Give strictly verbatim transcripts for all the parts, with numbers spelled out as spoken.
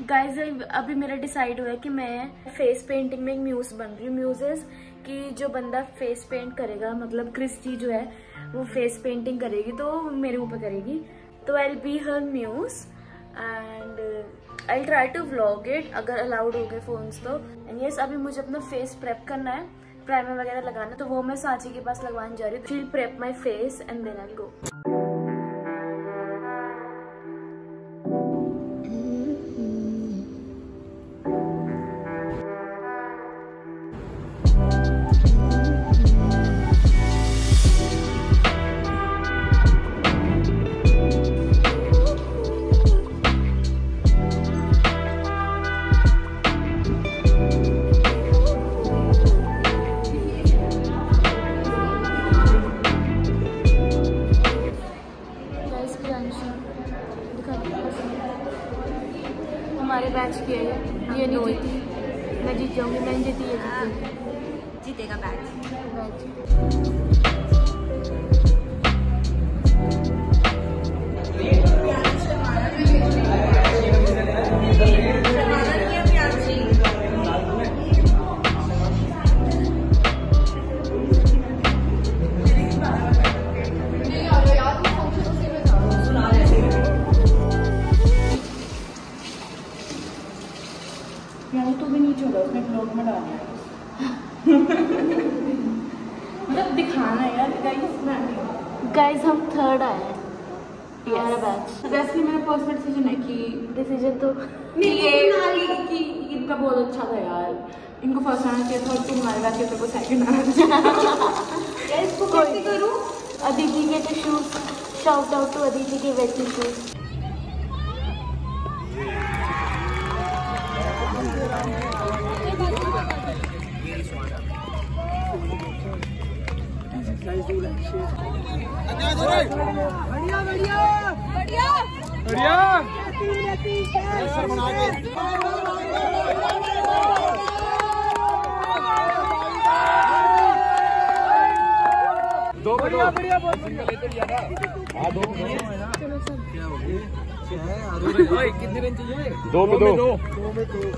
Guys अभी मेरा decide हुआ है कि मैं फेस पेंटिंग में एक म्यूज बन रही हूँ। म्यूजेस कि जो बंदा फेस पेंट करेगा, मतलब क्रिस्टी जो है वो फेस पेंटिंग करेगी तो मेरे मुंह पे करेगी, तो I will be her muse and I will try to vlog it अगर अलाउड हो गए फोन्स तो। एंड यस, अभी मुझे अपना फेस प्रेप करना है, प्राइमर वगैरह लगाना है, तो वो मैं सांची के पास लगवाने जा रही हूँ। She will prep my face and then I will go. हमारे बैच की है ये नहीं जीती, मैं जीत जाऊंगी, मैं जीती ये जीती जीतेगा बैच बैच तो भी नहीं छोड़ा उसने ब्लॉग में डाला मतलब दिखाना है यार। गाइस गाइस हम थर्ड आए हैं हमारा बैच। वैसे मेरा पर्सनल डिसीजन है कि डिसीजन तो नहीं ये कि इनका बहुत अच्छा था यार, इनको फर्स्ट आना चाहिए था, तुम हमारे बैच के तो सेकंड आना चाहिए। इसको कैसे करूं? अदिति के tissue, shout out to Aditi के वेट टिश्यू। बढ़िया बढ़िया बढ़िया बढ़िया बना के दो बढ़िया बढ़िया बहुत बढ़िया लेते लिया था। हां दो चलो सर क्या हो गया है कितने रन चाहिए? दो में दो दो में दो।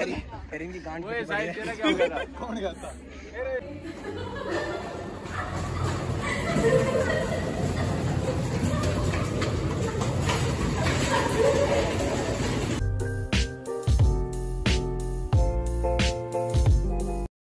करेंगे गांड। वो साइड तेरा क्या हो गया था? कौन गया था?